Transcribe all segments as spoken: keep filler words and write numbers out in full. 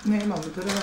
Nemam drva.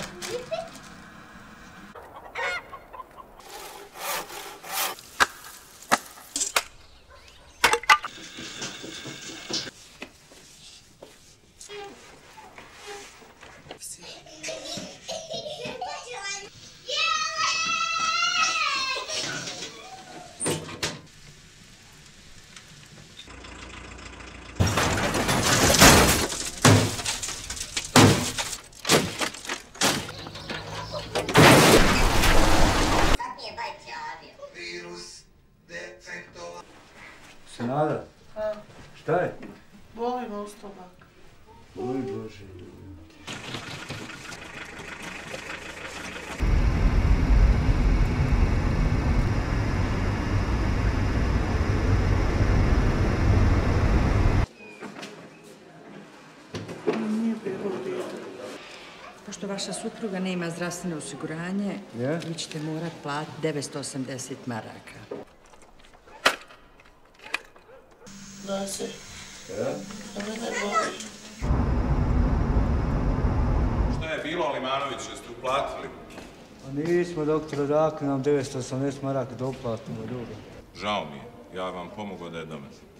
Nada? A? Šta je? Boli me u stomak. Oj Bože. Nije bilo u redu. Pošto vaša supruga nema zdravstveno osiguranje, Je? vi ćete morat platiti devetsto osamdeset maraka. Da se. Ja? A mene boli. Šta je bilo, Limanović, jeste uplatili? A nismo, doktore, dakle nam devetsto osamdeset maraka da uplatimo dugo. Žao mi je, ja vam pomogao da je donesem.